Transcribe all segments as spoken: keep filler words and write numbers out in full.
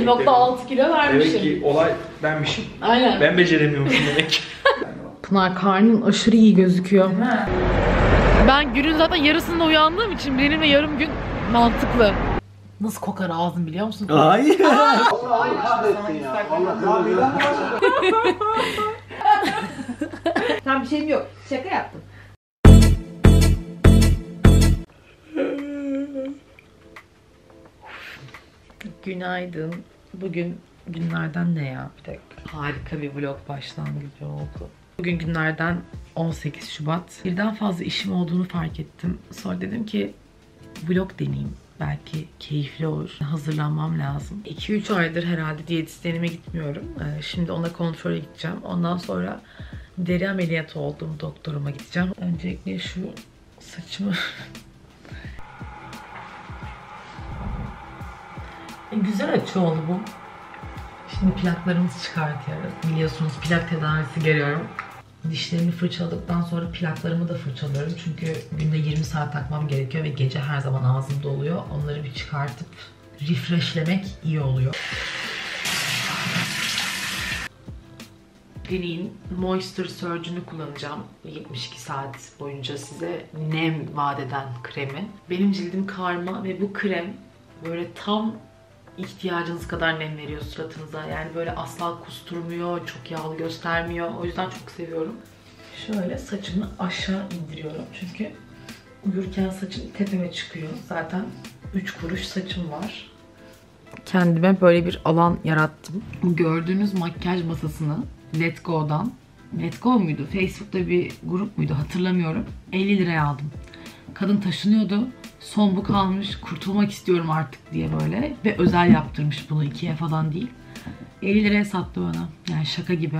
bir nokta altı kilo vermişim. Demek ki olay benmişim. Aynen. Ben beceremiyormuşum demek. Pınar karnın aşırı iyi gözüküyor. Değil mi? Ben günün zaten yarısında uyandığım için benim ve yarım gün mantıklı. Nasıl kokar ağzın biliyor musun? Hayır. Vallahi kahrettin ya. Vallahi Tam bir şeyim yok. Şaka yaptım. Günaydın. Bugün günlerden ne ya? Bir dakika. Harika bir vlog başlangıcı oldu. Bugün günlerden on sekiz Şubat. Birden fazla işim olduğunu fark ettim. Sonra dedim ki vlog deneyeyim. Belki keyifli olur. Hazırlanmam lazım. iki üç aydır herhalde diyetisyenime gitmiyorum. Şimdi ona kontrole gideceğim. Ondan sonra deri ameliyatı olduğum doktoruma gideceğim. Öncelikle şu saçımı... e, güzel açı oldu bu. Şimdi plaklarımızı çıkartıyoruz. Biliyorsunuz plak tedavisi görüyorum. Dişlerimi fırçaladıktan sonra plaklarımı da fırçalıyorum. Çünkü günde yirmi saat takmam gerekiyor ve gece her zaman ağzımda oluyor. Onları bir çıkartıp refreshlemek iyi oluyor. Penny'in Moisture Surge'ünü kullanacağım. yetmiş iki saat boyunca size nem vadeden kremi. Benim cildim karma ve bu krem böyle tam ihtiyacınız kadar nem veriyor suratınıza. Yani böyle asla kusturmuyor, çok yağlı göstermiyor. O yüzden çok seviyorum. Şöyle saçımı aşağı indiriyorum. Çünkü uyurken saçım tepeme çıkıyor. Zaten üç kuruş saçım var. Kendime böyle bir alan yarattım. Gördüğünüz makyaj masasını Let Go'dan, Let Go muydu? Facebook'ta bir grup muydu? Hatırlamıyorum. elli liraya aldım. Kadın taşınıyordu. Son bu kalmış, kurtulmak istiyorum artık diye böyle. Ve özel yaptırmış bunu, ikiye falan değil. elli liraya sattı bana. Yani şaka gibi.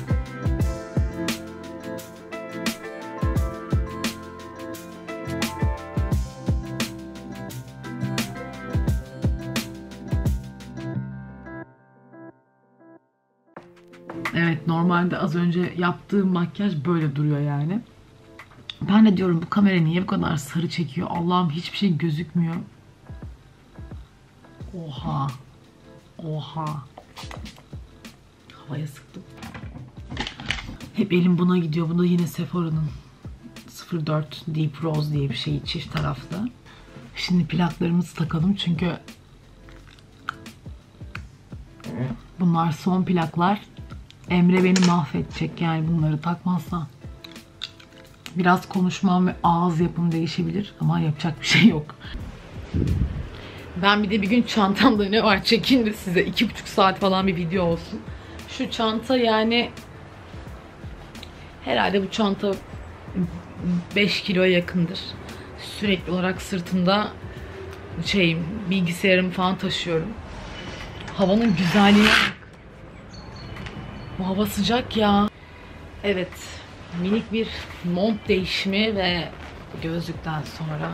Evet, normalde az önce yaptığım makyaj böyle duruyor yani. Ben de diyorum bu kamera niye bu kadar sarı çekiyor? Allah'ım hiçbir şey gözükmüyor. Oha. Oha. Havaya sıktım. Hep elim buna gidiyor. Bu da yine Sephora'nın sıfır dört Deep Rose diye bir şey, çift taraflı. Şimdi plaklarımızı takalım çünkü bunlar son plaklar. Emre beni mahvedecek yani bunları takmazsa. Biraz konuşmam ve ağız yapım değişebilir ama yapacak bir şey yok. Ben bir de bir gün çantamda ne var çekeyim de size iki buçuk saat falan bir video olsun. Şu çanta yani herhalde bu çanta beş kiloya yakındır. Sürekli olarak sırtımda şeyim, bilgisayarımı falan taşıyorum. Havanın güzelliğine bak. Bu hava sıcak ya. Evet. Minik bir mont değişimi ve gözlükten sonra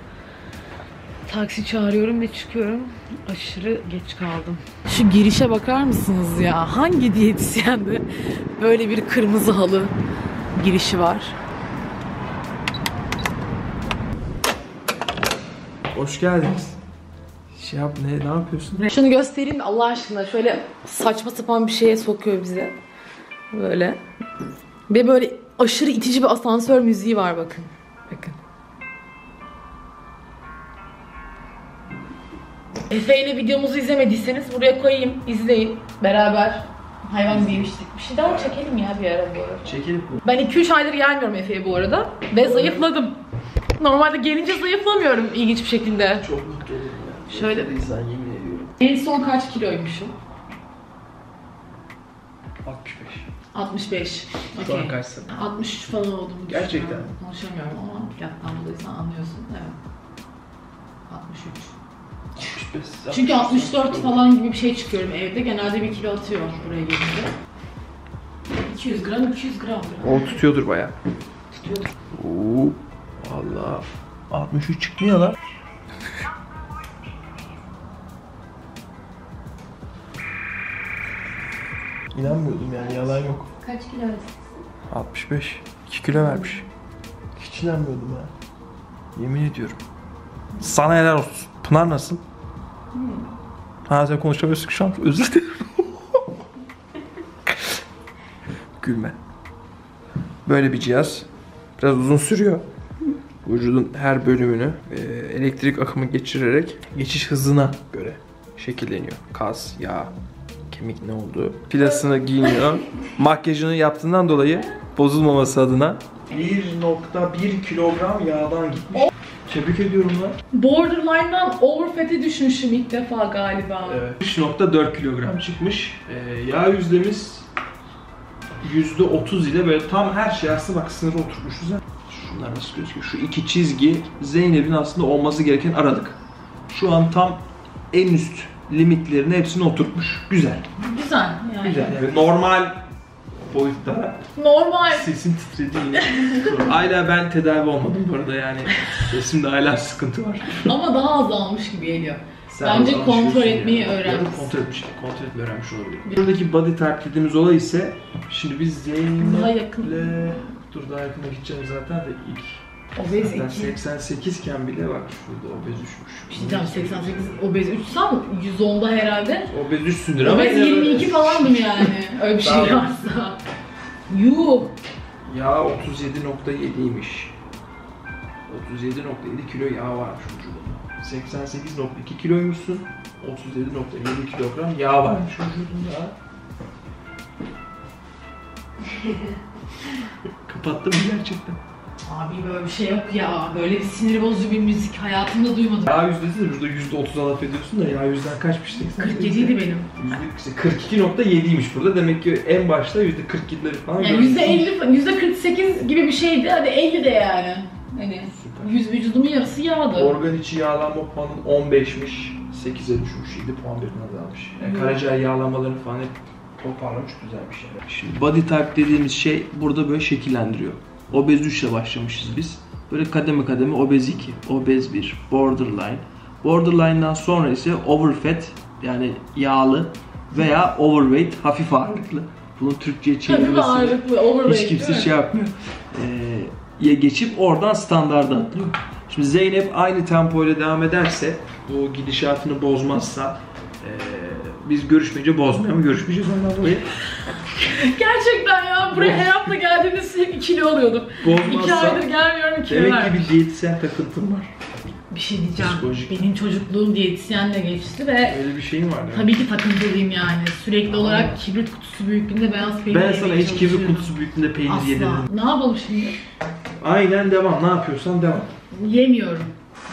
taksi çağırıyorum ve çıkıyorum. Aşırı geç kaldım. Şu girişe bakar mısınız ya? Hangi diyetisyende böyle bir kırmızı halı girişi var? Hoş geldiniz. Şey yap, ne, ne yapıyorsun? Şunu göstereyim mi Allah aşkına? Şöyle saçma sapan bir şeye sokuyor bizi. Böyle. Ve böyle aşırı itici bir asansör müziği var bakın. Bakın. Efe ile videomuzu izlemediyseniz buraya koyayım, izleyin. Beraber hayvan yemiştik. Bir şey daha çekelim ya bir ara bu arada. Çekelim. Ben iki üç aydır gelmiyorum Efe'ye bu arada. Ve zayıfladım. Normalde gelince zayıflamıyorum ilginç bir şekilde. Çok mutlu olurum ya. Şöyle. İnsan yemin ediyorum. En son kaç kiloymuşum? altmış beş. altmış beş. Şu an Okay. kaçsın? altmış üç falan oldum. Gerçekten. Konuşamıyorum ama plattan dolayısıyla anlıyorsun. Evet. altmış üç. altmış beş. Çünkü altmış dört falan gibi bir şey çıkıyorum evde. Genelde bir kilo atıyor buraya gelince. iki yüz gram, iki yüz gram. O tutuyordur bayağı. Tutuyordur. Oo. Valla. altmış üç çıkmıyor lan. İnanmıyordum yani, yalan yok. Kaç kilo? altmış beş. iki kilo vermiş. Hiç inanmıyordum ha. Yemin ediyorum. Sana helal olsun. Pınar nasıl? Hmm. Ha sen konuşamıyorsun şu an. Özür dilerim. Gülme. Böyle bir cihaz. Biraz uzun sürüyor. Vücudun her bölümünü e, elektrik akımı geçirerek geçiş hızına göre şekilleniyor. Kas, yağ, kemik ne oldu? Pilasını giyiniyor. Makyajını yaptığından dolayı bozulmaması adına bir nokta bir kilogram yağdan gitmiş. Tebrik ediyorum lan. Borderline'dan overfat'e düşmüşüm ilk defa galiba. Evet. üç nokta dört kilogram çıkmış. Ee, yağ yüzdemiz yüzde otuz ile böyle tam her şey aslında bak sınırı oturtmuşuz ha. Şunlar nasıl gözüküyor? Şu iki çizgi Zeynep'in aslında olması gereken aralık. Şu an tam en üst limitlerini hepsini oturtmuş. Güzel. Güzel yani. Güzel. Yani normal boyutta. Normal. Sesim titredi yine. Hala ben tedavi olmadım bu arada yani. Sesimde hala sıkıntı var. Ama daha azalmış gibi geliyor. Sen Bence alışıyorsun kontrol etmeyi ya. öğrenmiş. Kontrol etmiş, kontrol etmeyi öğrenmiş olabilir. Buradaki body type dediğimiz olay ise şimdi biz Zeynep'le... Daha yakın. Dur daha yakına gideceğim zaten de ilk. Obez Zaten iki. seksen sekiz iken bile bak şurada obez üçmüş. Bir şey diyeceğim, seksen sekiz obez üçsem yüz onda herhalde. Obez üçsündür ama Obez yirmi iki falandım yani. Öyle bir şey Tamam. varsa. Yuh. Yağ otuz yedi nokta yedi'ymiş. otuz yedi nokta yedi kilo yağ varmış vücudunda. seksen sekiz nokta iki kiloymuşsun. otuz yedi nokta yedi kilogram yağ varmış vücudunda. Kapattım mı gerçekten? Abi böyle bir şey yok ya. Böyle bir sinir bozucu bir müzik hayatımda duymadım. Yağ yüzdesi de burada yüzde otuza laf ediyorsun da yağ yüzden kaçmış? kırk yedi idi benim. Yüzde kırk iki nokta yedi'ymiş burada. Demek ki en başta yüzde kırk yedi'leri falan Yani yüzde elli, yüzde kırk sekiz gibi bir şeydi. Hadi elli de yani. Hani yüz vücudumun yarısı yağdı. Organ içi yağlanma puanın on beş'miş. sekize düşmüş. yedi puan birine azalmış. Yani karaciğer yağlanmalarını falan hep toparlamış, güzelmiş yani. Şimdi body type dediğimiz şey burada böyle şekillendiriyor. Obez üç ile başlamışız biz. Böyle kademe kademe obez iki, obez bir, borderline. Borderline'dan sonra ise overfat yani yağlı veya overweight hafif ağırlıklı. Bunun Türkçe'ye çevirmesi ağırlıklı, overweight, hiç kimse şey yapmıyor. Ee, ye geçip oradan standarda atlıyor. Şimdi Zeynep aynı tempoyla devam ederse, bu gidişatını bozmazsa, ee, biz görüşmeyince bozmaya mı görüşmeyeceğiz ondan dolayı? Gerçekten ya buraya her hafta geldiğimde sürekli kilo oluyordum. Bozmazsa, İki aydır gelmiyorum, kilo demek ki vermiş. bir diyetisyen takıntım var. Bir şey diyeceğim. Psikolojik. Benim çocukluğum diyetisyenle geçti ve Öyle bir şeyim var yani. tabii ki takıntılıyım yani. Sürekli olarak kibrit kutusu büyüklüğünde beyaz peynir Ben yemeye sana hiç kibrit çalışıyorum. kutusu büyüklüğünde peynir Asla. yedirdim. Ne yapalım şimdi? Aynen devam. Ne yapıyorsan devam. Yemiyorum.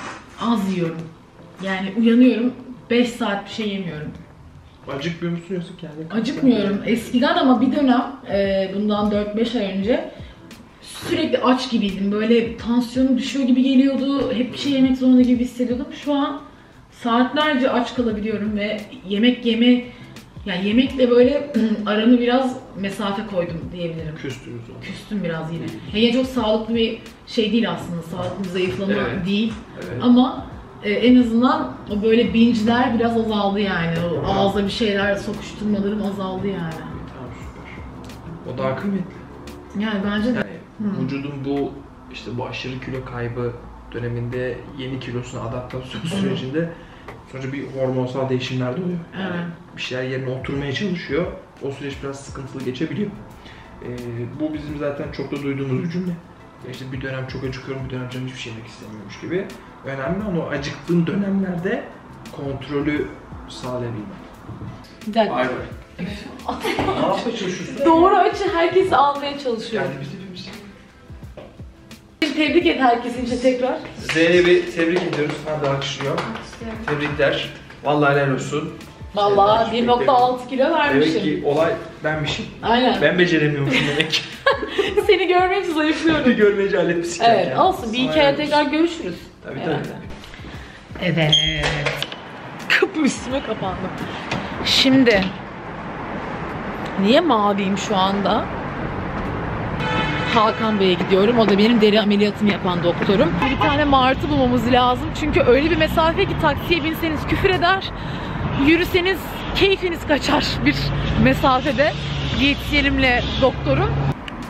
Az yiyorum. Yani uyanıyorum, beş saat bir şey yemiyorum. Acıkmıyor musun yoksa kendin? Acıkmıyorum. Eskiden ama bir dönem, e, bundan dört beş ay önce sürekli aç gibiydim. Böyle tansiyonum düşüyor gibi geliyordu. Hep bir şey yemek zorunda gibi hissediyordum. Şu an saatlerce aç kalabiliyorum ve yemek yeme, yani yemekle böyle aramı biraz mesafe koydum diyebilirim. Küstünüz o. Küstüm biraz yine. Yani yine çok sağlıklı bir şey değil aslında. Sağlıklı bir zayıflama Evet. değil. Evet. Ama e, en azından o böyle binge'ler biraz azaldı yani. O ağza bir şeyler sokuşturmalarım azaldı yani. Tamam süper. O daha kıymetli. Yani bence de. Yani Hı. vücudun bu işte bu aşırı kilo kaybı döneminde yeni kilosuna adaptasyon sürecinde sonuçta bir hormonsal değişimler de oluyor. Yani Evet. bir şeyler yerine oturmaya çalışıyor. O süreç biraz sıkıntılı geçebiliyor. Ee, bu bizim zaten çok da duyduğumuz bir cümle. İşte bir dönem çok acıkıyorum, bir dönem canım hiçbir şey yemek istemiyormuş gibi. Önemli ama o acıktığın dönemlerde kontrolü sağlayabilmek. Bir dakika. Vay vay. Ne yapmaya çalışıyorsun? Doğru açı herkes almaya çalışıyor. Yani biz hepimiz. Tebrik et herkesin için tekrar. Zeynep'i tebrik ediyoruz. Hadi alkışlıyor. Tebrikler. Vallahi helal olsun. Vallahi bir nokta altı kilo vermişim. Demek ki olay benmişim. Aynen. Ben beceremiyormuşum demek ki. Seni görmek için zayıflıyorum. Bir görmeyince halletmişsin. Evet, olsun. Bir iki ay tekrar görüşürüz. Tabii Herhalde. tabii. Evet. Kapı üstüme kapandı. Şimdi niye maviyim şu anda? Hakan Bey'e gidiyorum. O da benim deri ameliyatımı yapan doktorum. Bir tane martı bulmamız lazım. Çünkü öyle bir mesafe ki taksiye binseniz küfür eder. Yürüseniz keyfiniz kaçar bir mesafede. Diyetisyenimle doktorum.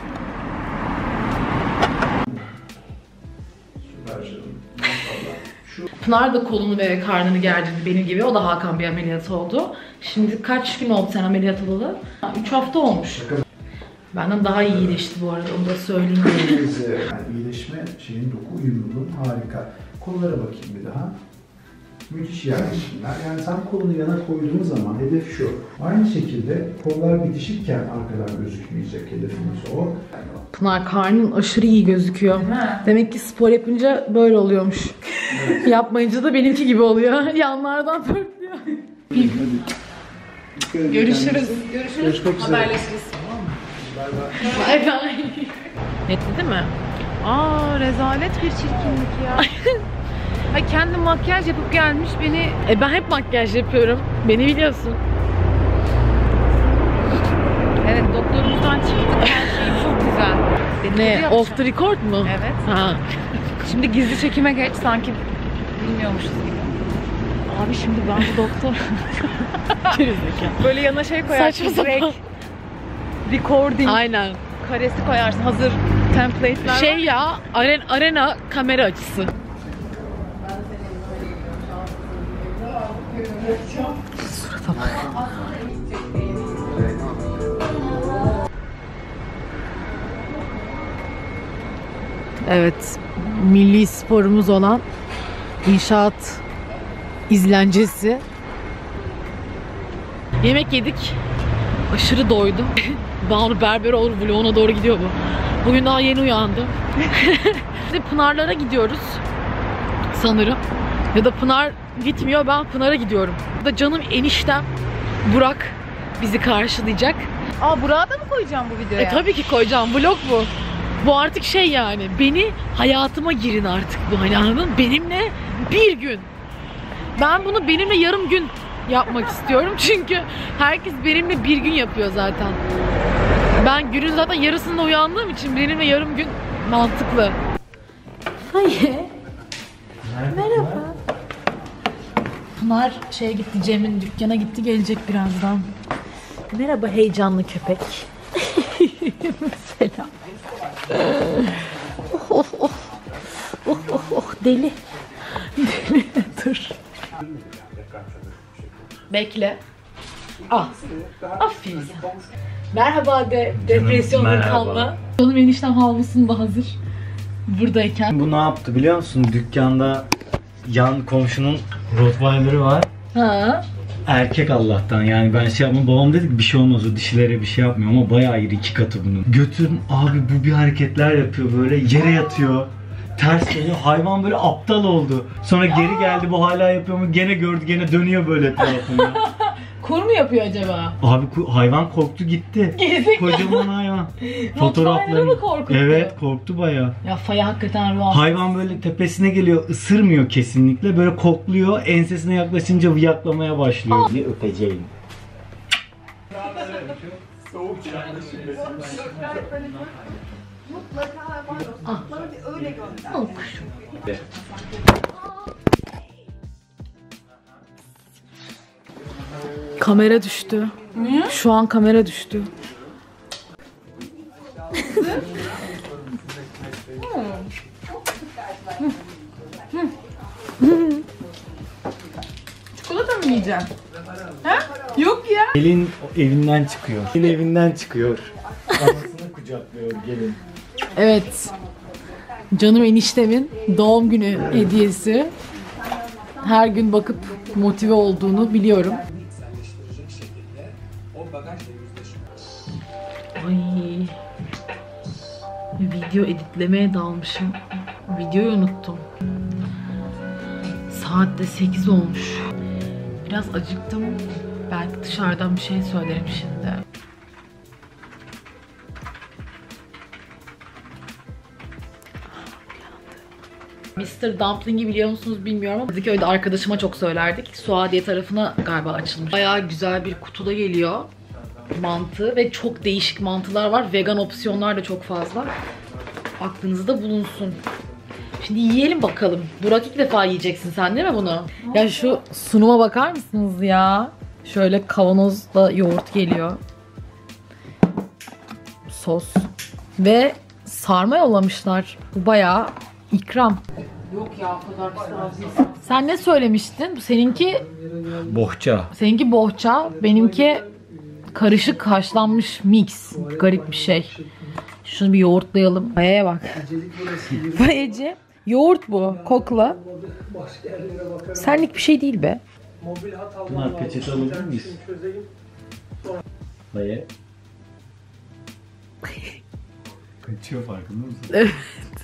Süper canım. Maşallah. Pınar da kolunu ve karnını gerdirdi benim gibi. O da Hakan bir ameliyat oldu. Şimdi kaç gün oldu sen ameliyat olalı? üç hafta olmuş. Benden daha iyi iyileşti bu arada, onu da söyleyeyim. Yani iyileşme şeyin, doku uyumluluğun harika. Kollara bakayım bir daha. Müthiş yerleşimler. Yani sen kolunu yana koyduğun zaman hedef şu. Aynı şekilde kollar bitişikken arkadan gözükmeyecek, hedefimiz o. Pınar karnın aşırı iyi gözüküyor. Demek ki spor yapınca böyle oluyormuş. Evet. Yapmayınca da benimki gibi oluyor. Yanlardan pörtlüyor. Görüşürüz. Görüşürüz. Haberleşiriz. Bay bay. Netli değil mi? Aa, rezalet bir çirkinlik ya. Ay, kendi makyaj yapıp gelmiş beni. E ben hep makyaj yapıyorum. Beni biliyorsun. Evet, doktorumuzdan çıktık, her şey çok güzel. Ne? Off the record mu? Evet. Ha. Şimdi gizli çekime geç, sanki bilmiyormuşuz gibi. Abi şimdi ben bu doktor. Böyle yana şey koyarsın. Saçma sapan. Recording. Aynen. Karesi koyarsın, hazır template'ler Şey var. ya, arena, arena kamera açısı. Surata bak. Evet, milli sporumuz olan inşaat izlencesi. Yemek yedik. Aşırı doydum. Banu Berberoğlu vloguna doğru gidiyor bu. Bugün daha yeni uyandım. Şimdi Pınarlara gidiyoruz. Sanırım. Ya da Pınar gitmiyor, ben Pınar'a gidiyorum. Burada canım eniştem Burak bizi karşılayacak. Aa, Burak'ı da mı koyacağım bu videoya? E tabii ki koyacağım, vlog bu. Bu artık şey yani, beni hayatıma girin artık bu, hani anladın? Benimle bir gün. Ben bunu benimle yarım gün yapmak istiyorum çünkü herkes benimle bir gün yapıyor zaten. Ben günün zaten yarısında uyandığım için benimle yarım gün mantıklı. Hayır. Merhaba. Pınar şeye gitti, Cem'in dükkana gitti, gelecek birazdan. Merhaba heyecanlı köpek. Selam. Oh oh oh. Oh oh oh deli. Deli. Dur. Bekle. Ah. Aferin. Merhaba de, depresyonla kalma. Canım eniştem havlusunda hazır. Buradayken. Bu ne yaptı biliyor musun? Dükkanda yan komşunun Rottweiler'ı var. Ha. Erkek Allah'tan, yani ben şey yapmam. Babam dedi ki bir şey olmaz, o dişilere bir şey yapmıyor ama bayağı iri, iki katı bunun. Götürün abi, bu bir hareketler yapıyor, böyle yere yatıyor. Ters dönüyor. Hayvan böyle aptal oldu. Sonra geri geldi, bu hala yapıyor mu? Gene gördü, gene dönüyor böyle etrafında. Kur mu yapıyor acaba? Abi hayvan korktu gitti. Kocaman hayvan. Fotoğrafları mı korkuttu? Evet, korktu bayağı. Ya Faya hakikaten ruh. Hayvan böyle tepesine geliyor, ısırmıyor kesinlikle. Böyle kokluyor, ensesine yaklaşınca vıyaklamaya başlıyor. Ne öpeceğim. Kamera düştü. Niye? Şu an kamera düştü. Çikolata mı yiyeceksin? Ha? Yok ya. Gelin evinden çıkıyor. Gelin evinden çıkıyor. Anasını kucaklıyor gelin. Evet. Canım eniştemin doğum günü hediyesi. Her gün bakıp motive olduğunu biliyorum. Ay. Video editlemeye dalmışım. Videoyu unuttum. Saat de sekiz olmuş. Biraz acıktım. Belki dışarıdan bir şey söylerim şimdi. mister Dumpling'i biliyor musunuz bilmiyorum ama Kadıköy'de arkadaşıma çok söylerdik. Suadiye tarafına galiba açılmış. Bayağı güzel bir kutuda geliyor mantı ve çok değişik mantılar var. Vegan opsiyonlar da çok fazla. Aklınızda bulunsun. Şimdi yiyelim bakalım. Burak, ilk defa yiyeceksin sen değil mi bunu? Ya şu sunuma bakar mısınız ya? Şöyle kavanozda yoğurt geliyor. Sos. Ve sarma yollamışlar. Bu bayağı ikram. Yok ya o kadar pis. Sen ne söylemiştin? Seninki Bohça. seninki bohça, benimki karışık haşlanmış mix. Garip bir şey. Şunu bir yoğurtlayalım. Baya'ya bak. Baya'cı. Yoğurt bu. Kokla. Senlik bir şey değil be. Bunlar peçete alabilir miyiz? Baya. Kaçıyor farkında mısın? Evet.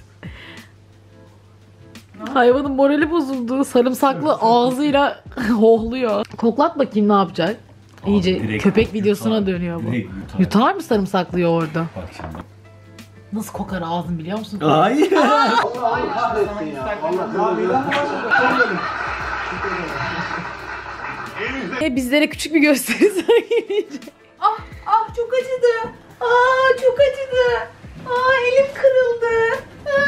Hayvanın morali bozuldu. Sarımsaklı ağzıyla hohluyor. Koklat bakayım ne yapacak. İyice direkt köpek videosuna yutar. dönüyor bu. Direkt yutar. Yutar mı sarımsaklı yoğurdu? Bak şimdi. Nasıl kokar ağzın biliyor musun? Hayır. Vallahi kahrettin ya. Vallahi E, bizlere küçük bir gösteri sergileyecek. Ah ah çok acıdı. Aa çok acıdı. Aa elim kırıldı.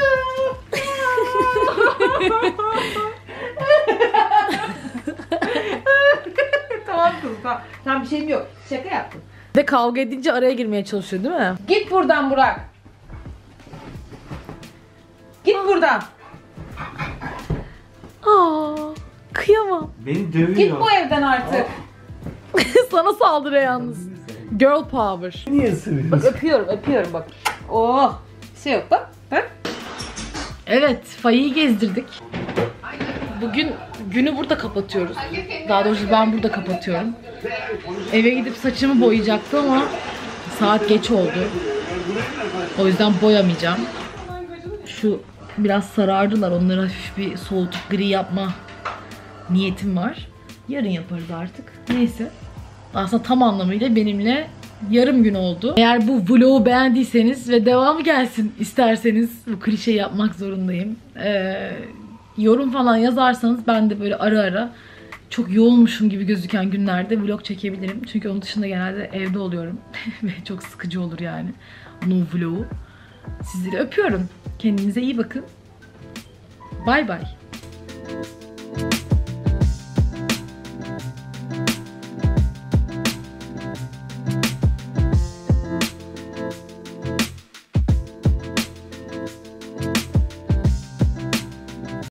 Tamam kızım tamam. Tamam bir şeyim yok. Şaka yaptım. Bir de kavga edince araya girmeye çalışıyor değil mi? Git buradan Burak. Git buradan. Aa, kıyamam. Beni dövüyor. Git bu evden artık. Sana saldırıyor yalnız. Girl power. Niye ısırıyorsun? Bak öpüyorum, öpüyorum bak. Oh, bir şey yok bak. Bak. Evet, Fayi'yi gezdirdik. Bugün günü burada kapatıyoruz. Daha doğrusu ben burada kapatıyorum. Eve gidip saçımı boyayacaktım ama saat geç oldu. O yüzden boyamayacağım. Şu biraz sarardılar. Onları hafif bir soğutup gri yapma niyetim var. Yarın yaparız artık. Neyse. Aslında tam anlamıyla benimle yarım gün oldu. Eğer bu vlogu beğendiyseniz ve devamı gelsin isterseniz bu klişeyi yapmak zorundayım. Ee, yorum falan yazarsanız ben de böyle ara ara çok yoğunmuşum gibi gözüken günlerde vlog çekebilirim. Çünkü onun dışında genelde evde oluyorum. Ve çok sıkıcı olur yani onun vlogu. Sizleri öpüyorum. Kendinize iyi bakın. Bay bay.